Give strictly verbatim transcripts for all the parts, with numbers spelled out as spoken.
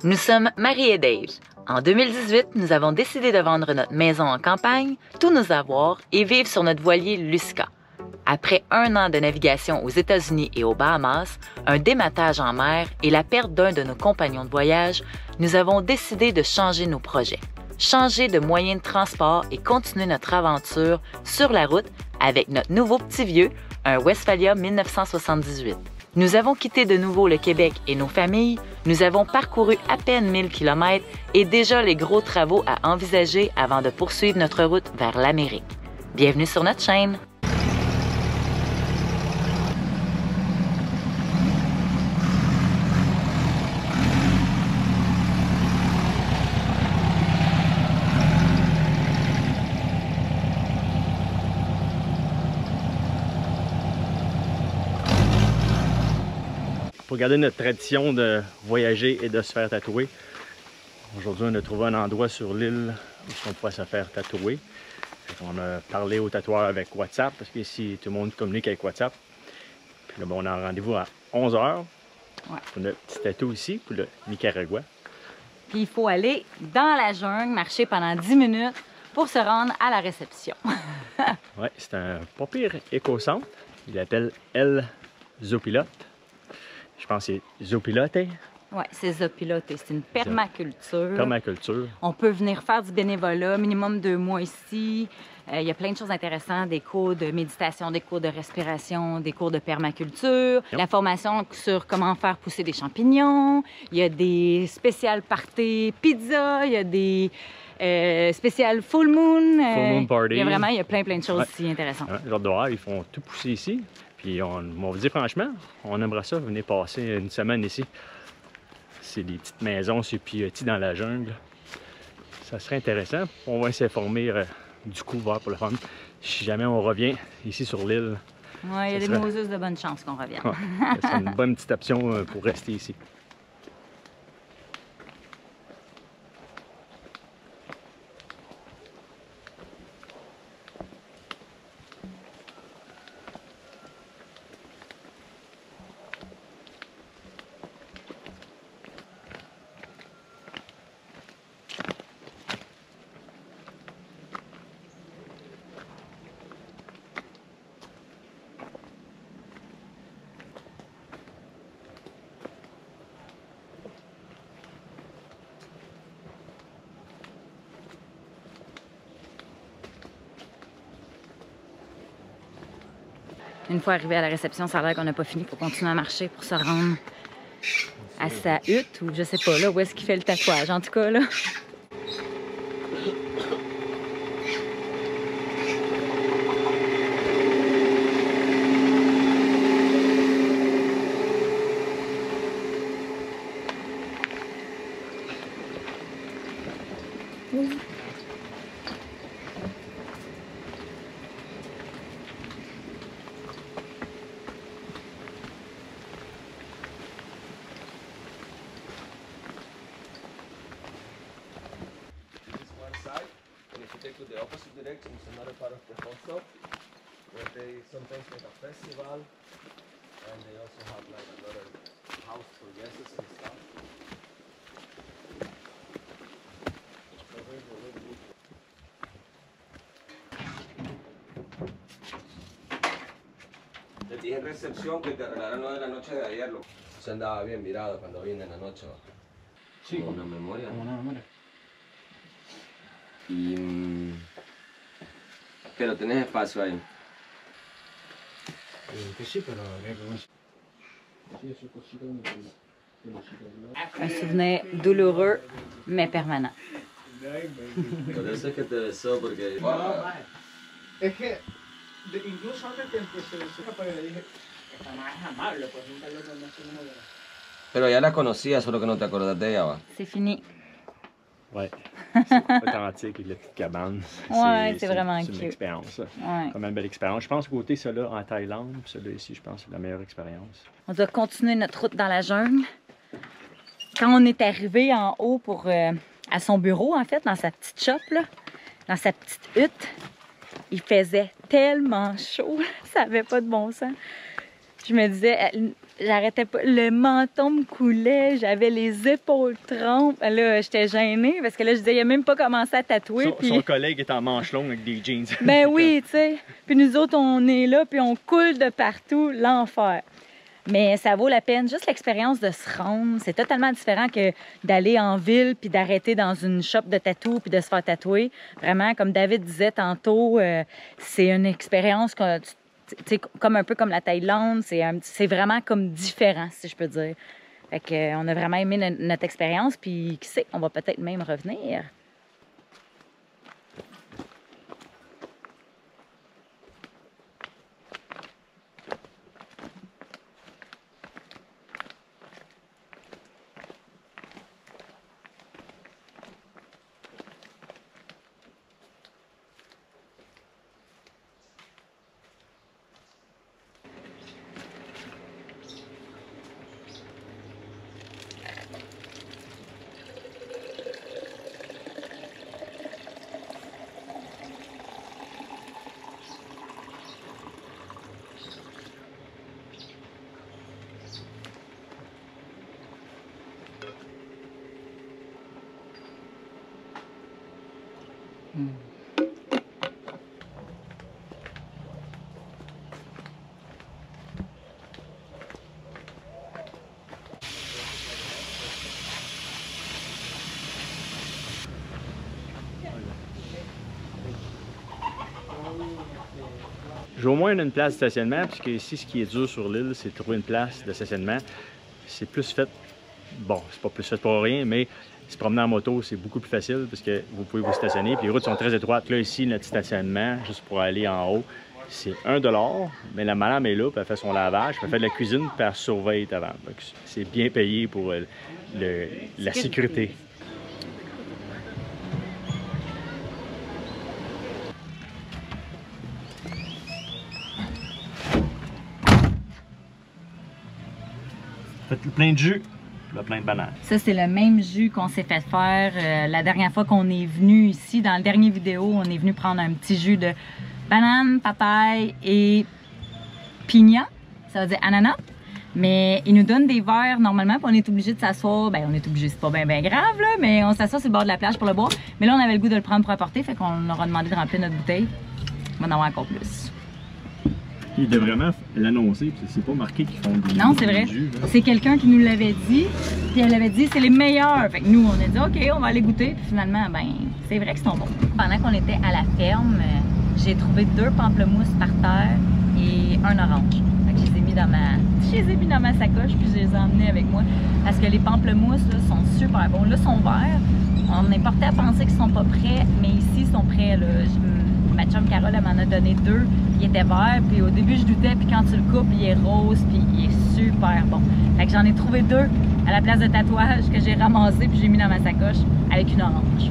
Nous sommes Marie et Dave. En deux mille dix-huit, nous avons décidé de vendre notre maison en campagne, tous nos avoirs et vivre sur notre voilier Lusca. Après un an de navigation aux États-Unis et aux Bahamas, un dématage en mer et la perte d'un de nos compagnons de voyage, nous avons décidé de changer nos projets, changer de moyen de transport et continuer notre aventure sur la route avec notre nouveau petit vieux, un Westphalia mille neuf cent soixante-dix-huit. Nous avons quitté de nouveau le Québec et nos familles, nous avons parcouru à peine mille kilomètres et déjà les gros travaux à envisager avant de poursuivre notre route vers l'Amérique. Bienvenue sur notre chaîne! Pour garder notre tradition de voyager et de se faire tatouer, aujourd'hui on a trouvé un endroit sur l'île où on pourrait se faire tatouer. On a parlé au tatoueur avec WhatsApp, parce qu'ici tout le monde communique avec WhatsApp. Puis là, bon, on a un rendez-vous à onze heures ouais. pour notre petit tatou ici, pour le Nicaragua. Puis il faut aller dans la jungle, marcher pendant dix minutes pour se rendre à la réception. Oui, c'est un pas pire éco-centre. Il l'appelle El Zopilote. Je pense que c'est Zopilote. Oui, c'est Zopilote. C'est une permaculture. Permaculture. On peut venir faire du bénévolat, minimum deux mois ici. Euh, il y a plein de choses intéressantes, des cours de méditation, des cours de respiration, des cours de permaculture, yep. La formation sur comment faire pousser des champignons. Il y a des spéciales parties pizza, il y a des euh, spéciales full moon. Euh, full moon party. Il y a vraiment, il y a plein plein de choses ouais. ici intéressantes. Ouais, genre dehors, ils font tout pousser ici. Puis on, on vous dit franchement, on aimerait ça, venir passer une semaine ici. C'est des petites maisons sur pilotis dans la jungle. Ça serait intéressant. On va s'informer euh, du coup, voir pour le fun. Si jamais on revient ici sur l'île. Oui, il y a des serait... Moses de bonne chance qu'on revienne. Ouais, c'est une bonne petite option pour rester ici. Une fois arrivé à la réception, ça a l'air qu'on n'a pas fini. Il faut continuer à marcher pour se rendre à sa hutte ou je sais pas là où est-ce qu'il fait le tatouage. En tout cas, là. To the opposite direction is another part of the hostel where they sometimes make a festival and they also have like another house for guests and stuff. Te dije en recepción que te arreglaron lo de la noche de ayer. Se andaba bien mirado cuando vine en la noche. Sí, como una memoria. Como una memoria. Y, pero tenés espacio ahí. Que sí, pero un souvenir douloureux, mais permanent. Por eso es que te besó, porque... No, es que de, incluso antes que empecé a le dije, esta madre es amable, pues nunca lo conocí una de las... Pero ya la conocía, solo que no te acordás de ella, va. C'est fini. Ouais, c'est authentique, la petite cabane. Ouais, c'est vraiment cute. C'est une expérience. Ouais. Comme une belle expérience. Je pense côté celle-là en Thaïlande, celle-là ici, je pense que c'est la meilleure expérience. On doit continuer notre route dans la jungle. Quand on est arrivé en haut pour euh, à son bureau, en fait, dans sa petite shop, là, dans sa petite hutte, il faisait tellement chaud, ça n'avait pas de bon sens. Je me disais, j'arrêtais pas. Le menton me coulait, j'avais les épaules trempes. Là, j'étais gênée parce que là, je disais, il a même pas commencé à tatouer. Son, puis... son collègue est en manche longue avec des jeans. Ben oui, tu sais. Puis nous autres, on est là, puis on coule de partout, l'enfer. Mais ça vaut la peine, juste l'expérience de se rendre. C'est totalement différent que d'aller en ville puis d'arrêter dans une shop de tatou puis de se faire tatouer. Vraiment, comme David disait tantôt, euh, c'est une expérience que, tu sais, comme un peu comme la Thaïlande. C'est vraiment comme différent, si je peux dire. Fait que, euh, on a vraiment aimé no notre expérience, puis qui sait, on va peut-être même revenir. Hmm. J'ai au moins une place de stationnement, puisque ici, ce qui est dur sur l'île, c'est de trouver une place de stationnement. C'est plus fait, bon, c'est pas plus fait pour rien, mais se promener en moto, c'est beaucoup plus facile parce que vous pouvez vous stationner. Puis les routes sont très étroites. Là, ici, notre stationnement, juste pour aller en haut, c'est un dollar. Mais la madame est là, puis elle fait son lavage, puis elle fait de la cuisine, puis elle surveille ta vente. Donc, c'est bien payé pour le, le, la sécurité. Faites plein de jus. Plein de bananes. Ça, c'est le même jus qu'on s'est fait faire euh, la dernière fois qu'on est venu ici. Dans la dernière vidéo, on est venu prendre un petit jus de banane, papaye et pigna. Ça veut dire ananas. Mais ils nous donnent des verres normalement, puis on est obligé de s'asseoir. Ben, on est obligé, c'est pas bien ben grave, là, mais on s'assoit sur le bord de la plage pour le boire. Mais là, on avait le goût de le prendre pour apporter, fait qu'on leur a demandé de remplir notre bouteille. On va en avoir encore plus. Ils devraient vraiment l'annoncer, c'est pas marqué qu'ils font des Non, c'est vrai. C'est quelqu'un qui nous l'avait dit, puis elle avait dit c'est les meilleurs. Fait que nous, on a dit OK, on va aller goûter, puis finalement, ben, c'est vrai qu'ils sont bons. Pendant qu'on était à la ferme, j'ai trouvé deux pamplemousses par terre et un orange. Fait que je les ai mis dans ma, je les ai mis dans ma sacoche, puis je les ai emmenés avec moi. Parce que les pamplemousses là, sont super bons. Là, ils sont verts. On est porté à penser qu'ils sont pas prêts, mais ici, ils sont prêts. Là. Je, ma chum Carole, elle m'en a donné deux. Il était vert, puis au début je doutais, puis quand tu le coupes, il est rose, puis il est super bon. Fait que j'en ai trouvé deux à la place de tatouage que j'ai ramassé, puis j'ai mis dans ma sacoche avec une orange.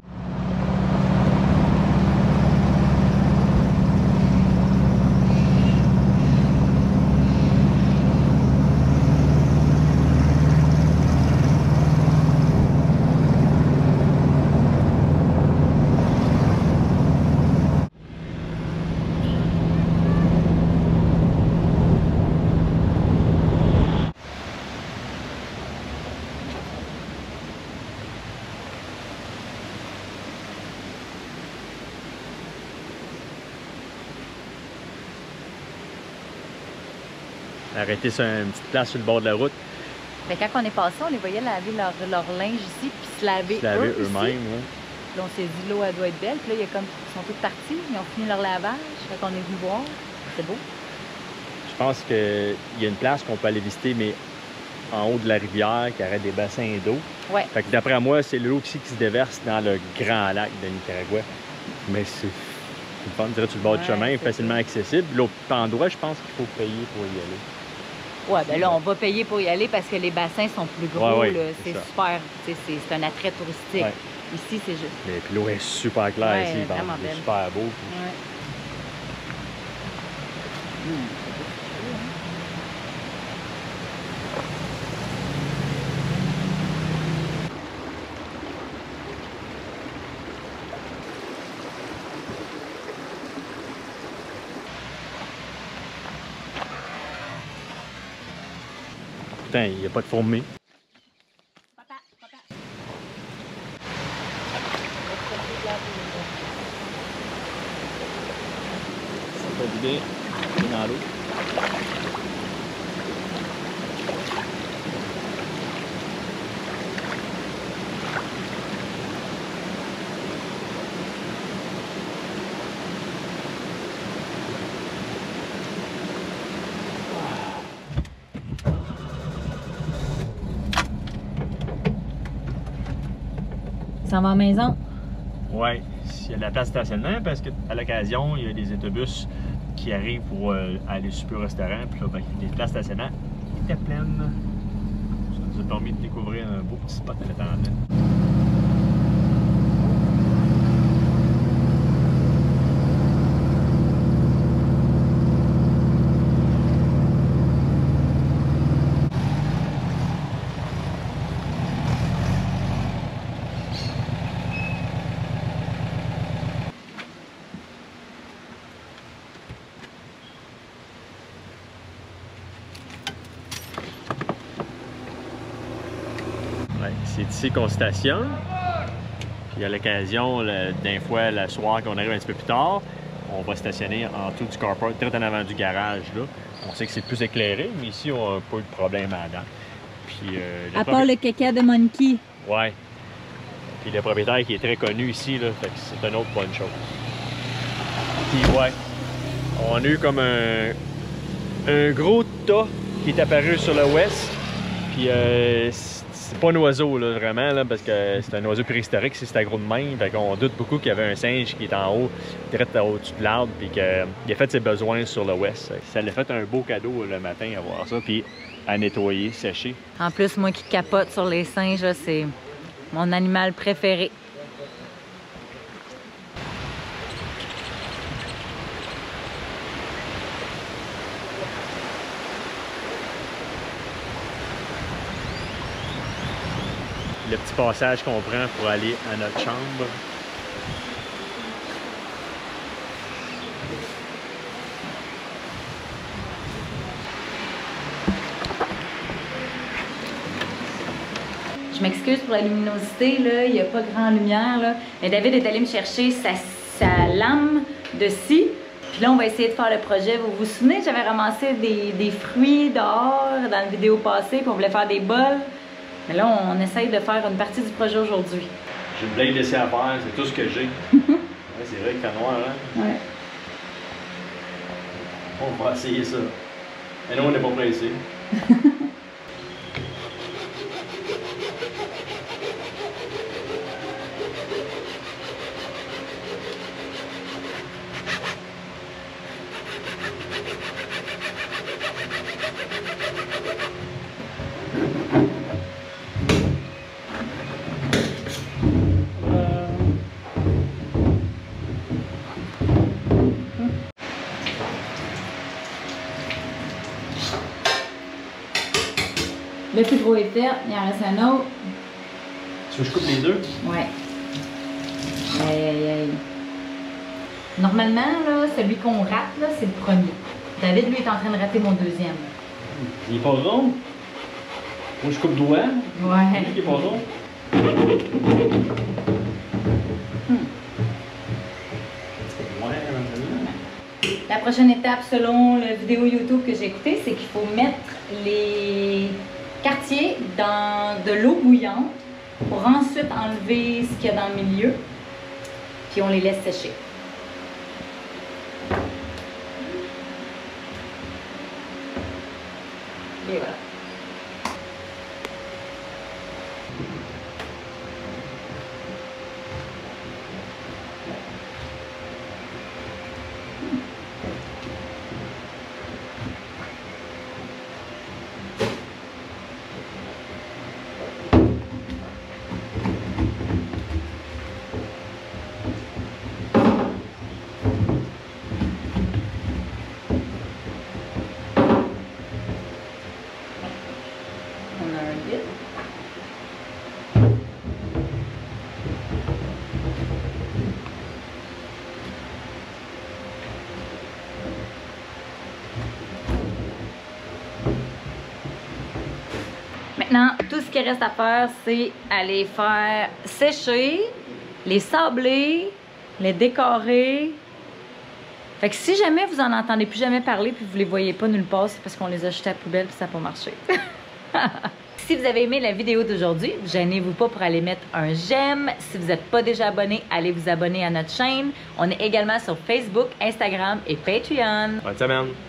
Arrêter sur une petite place sur le bord de la route. Mais quand on est passé, on les voyait laver leur, leur linge ici, puis se laver, se laver eux-mêmes. Ouais. Là, on s'est dit, l'eau, elle doit être belle. Puis là, il y a comme, ils sont tous partis, ils ont fini leur lavage. Fait qu'on est venu voir. C'est beau. Je pense qu'il y a une place qu'on peut aller visiter, mais en haut de la rivière, qui aurait des bassins d'eau. Ouais. Fait que d'après moi, c'est l'eau ici qui se déverse dans le grand lac de Nicaragua. Mais c'est le fun, dirais sur le bord ouais, du chemin, facilement ça. accessible. L'autre endroit, je pense qu'il faut payer pour y aller. Ouais, ben là, on va payer pour y aller parce que les bassins sont plus gros. Ouais, ouais, c'est ça. super, c'est un attrait touristique. Ouais. Ici, c'est juste. Mais puis l'eau est super claire ouais, ici, vraiment c'est belle. super beau. Puis... Ouais. Mmh. pourtant il n'y a pas de fourmi. Ça fait du bien, dans l'eau. Ça va à la maison? Ouais, il y a de la place de stationnement parce qu'à l'occasion, il y a des autobus qui arrivent pour euh, aller super au restaurant. Puis là, ben, les places de stationnement étaient pleines. Ça nous a permis de découvrir un beau petit spot à l'attendant. Ouais, c'est ici qu'on stationne. Puis à l'occasion, d'un fois, le soir, qu'on arrive un petit peu plus tard, on va stationner en dessous du carport, très en avant du garage. Là. On sait que c'est plus éclairé, mais ici, on n'a pas eu de problème là-dedans. Puis, euh, à part le caca de Monkey. Ouais. Puis le propriétaire qui est très connu ici, là, fait que c'est une autre bonne chose. Puis ouais, on a eu comme un, un gros tas qui est apparu sur le ouest. Puis euh, c'est pas un oiseau là, vraiment, là, parce que c'est un oiseau préhistorique, si c'est gros de même. Fait qu'on doute beaucoup qu'il y avait un singe qui est en haut, direct au-dessus de l'arbre, puis qu'il a fait ses besoins sur le ouest. Ça l'a fait un beau cadeau le matin à voir ça, puis à nettoyer, sécher. En plus, moi qui capote sur les singes, c'est mon animal préféré. Le petit passage qu'on prend pour aller à notre chambre. Je m'excuse pour la luminosité, là, il n'y a pas grand lumière, là. Mais David est allé me chercher sa, sa lame de scie. Puis là, on va essayer de faire le projet. Vous vous souvenez, j'avais ramassé des, des fruits dehors dans la vidéo passée, puis on voulait faire des bols. Mais là, on essaye de faire une partie du projet aujourd'hui. J'ai une blade laissée à faire, c'est tout ce que j'ai. Ouais, c'est vrai que t'as noir, hein? Ouais. On va essayer ça. Mais non, on n'est pas pressé. Le plus gros est fait, il en reste un autre. Tu veux que je coupe les deux? Ouais. Aïe, aïe, aïe. Normalement, là, celui qu'on rate, là, c'est le premier. David, lui, est en train de rater mon deuxième. Il est pas rond? Moi, je coupe droit. Ouais. Lui qui est pas rond. Hmm. La prochaine étape, selon la vidéo YouTube que j'ai écoutée, c'est qu'il faut mettre les quartiers dans de l'eau bouillante pour ensuite enlever ce qu'il y a dans le milieu, puis on les laisse sécher. Et voilà. On a un guide. Maintenant, tout ce qui reste à faire, c'est aller faire sécher, les sabler, les décorer. Fait que si jamais vous en entendez plus jamais parler puis vous les voyez pas nulle part, c'est parce qu'on les a jetés à la poubelle puis ça n'a pas marché. Si vous avez aimé la vidéo d'aujourd'hui, gênez-vous pas pour aller mettre un j'aime. Si vous n'êtes pas déjà abonné, allez vous abonner à notre chaîne. On est également sur Facebook, Instagram et Patreon. Bonne semaine!